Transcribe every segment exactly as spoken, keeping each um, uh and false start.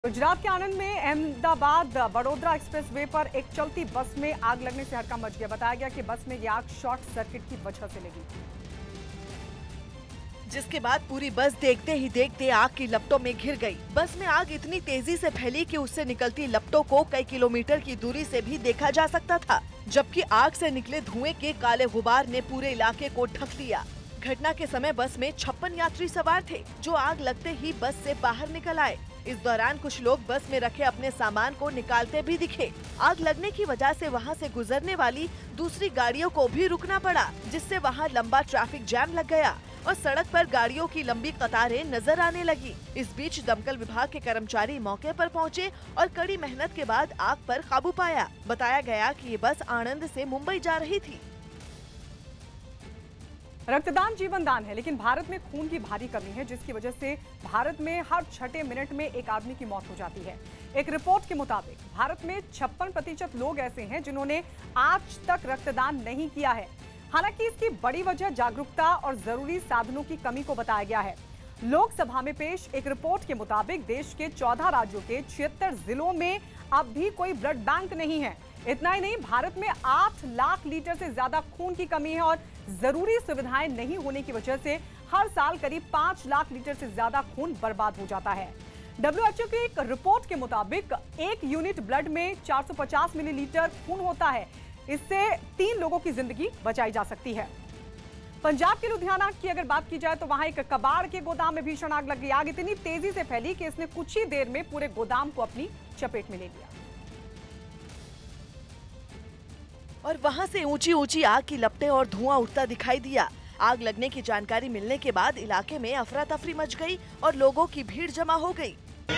गुजरात के आनंद में अहमदाबाद वडोदरा एक्सप्रेसवे पर एक चलती बस में आग लगने से हड़कंप मच गया। बताया गया कि बस में ये आग शॉर्ट सर्किट की वजह से लगी, जिसके बाद पूरी बस देखते ही देखते आग की लपटों में घिर गई। बस में आग इतनी तेजी से फैली कि उससे निकलती लपटों को कई किलोमीटर की दूरी से भी देखा जा सकता था, जबकि आग से निकले धुएं के काले गुबार ने पूरे इलाके को ढक लिया। घटना के समय बस में छप्पन यात्री सवार थे, जो आग लगते ही बस से बाहर निकल आए। इस दौरान कुछ लोग बस में रखे अपने सामान को निकालते भी दिखे। आग लगने की वजह से वहां से गुजरने वाली दूसरी गाड़ियों को भी रुकना पड़ा, जिससे वहां लंबा ट्रैफिक जैम लग गया और सड़क पर गाड़ियों की लंबी कतारें नजर आने लगी। इस बीच दमकल विभाग के कर्मचारी मौके पर पहुंचे और कड़ी मेहनत के बाद आग पर काबू पाया। बताया गया कि ये बस आणंद से मुंबई जा रही थी। रक्तदान जीवन दान है, लेकिन भारत में खून की भारी कमी है, जिसकी वजह से भारत में हर छठे मिनट में एक आदमी की मौत हो जाती है। एक रिपोर्ट के मुताबिक भारत में छप्पन प्रतिशत लोग ऐसे हैं जिन्होंने आज तक रक्तदान नहीं किया है। हालांकि इसकी बड़ी वजह जागरूकता और जरूरी साधनों की कमी को बताया गया है। लोकसभा में पेश एक रिपोर्ट के मुताबिक देश के चौदह राज्यों के छिहत्तर जिलों में अब भी कोई ब्लड बैंक नहीं है। इतना ही नहीं, भारत में आठ लाख लीटर से ज्यादा खून की कमी है और जरूरी सुविधाएं नहीं होने की वजह से हर साल करीब पांच लाख लीटर से ज्यादा खून बर्बाद हो जाता है। डब्ल्यू एच ओ की एक रिपोर्ट के मुताबिक एक यूनिट ब्लड में चार सौ पचास मिलीलीटर खून होता है। इससे तीन लोगों की जिंदगी बचाई जा सकती है। पंजाब के लुधियाना की अगर बात की जाए तो वहां एक कबाड़ के गोदाम में भीषण आग लग गई। आग इतनी तेजी से फैली कि इसने कुछ ही देर में पूरे गोदाम को अपनी चपेट में ले लिया और वहां से ऊंची ऊंची आग की लपटें और धुआं उठता दिखाई दिया। आग लगने की जानकारी मिलने के बाद इलाके में अफरा तफरी मच गई और लोगों की भीड़ जमा हो गई,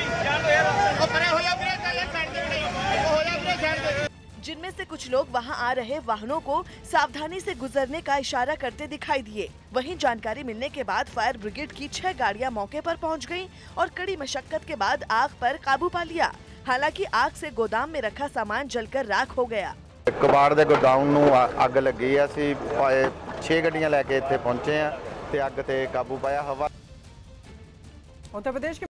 जिनमें से कुछ लोग वहां आ रहे वाहनों को सावधानी से गुजरने का इशारा करते दिखाई दिए। वहीं जानकारी मिलने के बाद फायर ब्रिगेड की छह गाड़ियां मौके पर पहुंच गईं और कड़ी मशक्कत के बाद आग पर काबू पा लिया। हालांकि आग से गोदाम में रखा सामान जलकर राख हो गया। कबाड़ दे गोदाम नूं अग लगी है। असीं छे गड्डियां लैके इत्थे पहुंचे हैं ते अग ते काबू पाया। हवा उत्तर प्रदेश